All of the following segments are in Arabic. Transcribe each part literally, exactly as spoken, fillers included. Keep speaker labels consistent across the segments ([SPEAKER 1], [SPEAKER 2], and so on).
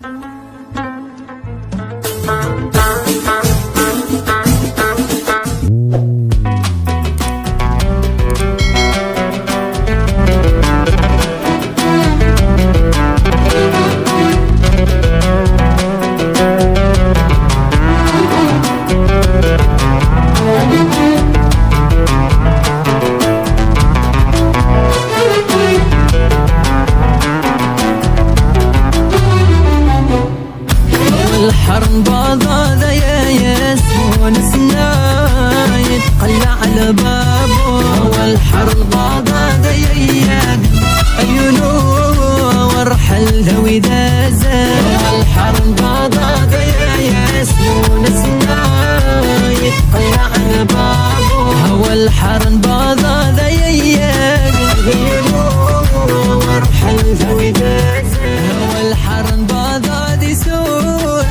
[SPEAKER 1] الحرم بضاضة يا ياسون سنا يتقلع على بابه، والحرم بضاضة يا ياد عيونه ورحل ذوي دازا. الحرم بضاضة يا ياسون سنا يتقلع على بابه، والحرم بضاضة يا ياد عيونه ورحل ذوي دازا. والحرم بضاضة يسوع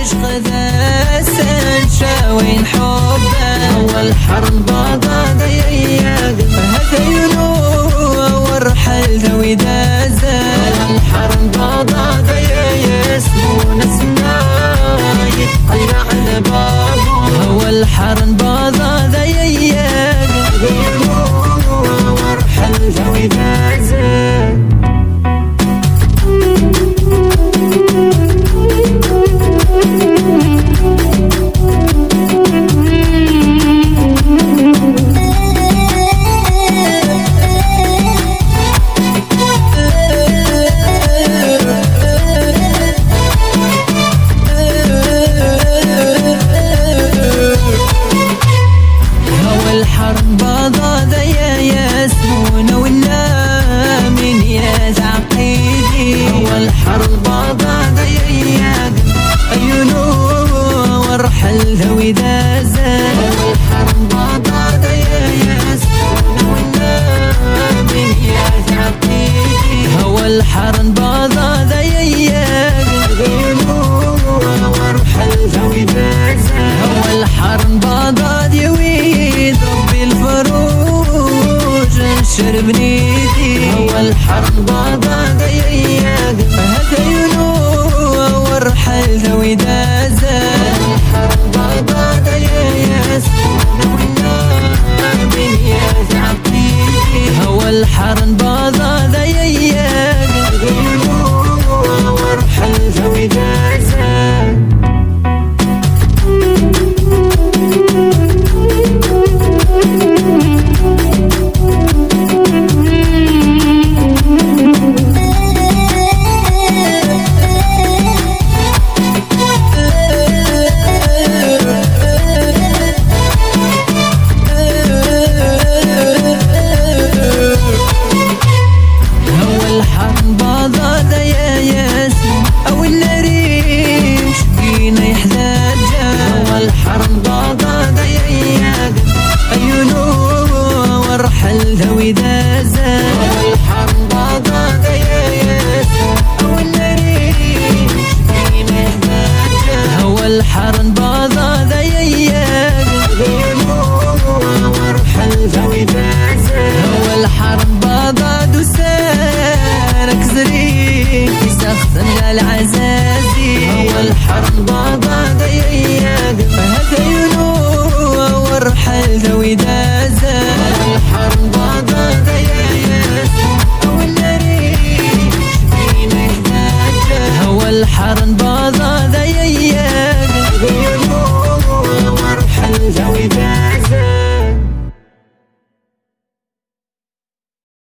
[SPEAKER 1] غذاسن شاوين حبه، والحرم بضاضة يا هذا ينو ورحل ذوي دازا. الحرم بضاضة يا ياسمون سنا يتقلع على بابه، والحرم بضاضة يا ينو ورحل ذوي دازا. الحرم بضاضة يا ياسمون ولا من يا تعقيدي، والحرم بضاضة يا عيونه ورحل ذوي دازا. والحرم بضاضة يا ياسمون ولا من يا تعقيدي، والحرم بضاضة يا عيونه ورحل ذوي دازا. والحرم بضاضة يويد ربي الفروج نشرب نيدي، والحرم بضاضة يا هذا ينو ورحل ذوي دازا. الحرم بضاضة يا ياسمون ولا من يا تعقيدي، والحرم بضاضة يا ينو ورحل ذوي دازا. ذوي دازا. والحرم بضاضة يا ياسر أو النريش فينا يحتاجها، والحرم بضاضة يا ورحل ذوي دازا. والحرم بضاضة سارك زريك يسخن للعزازي، والحرم بضاضة يا هذا ينو ورحل ذوي دازا. الحرم بضاضة يا ياسر أو النريش فينا يحتاجها، والحرم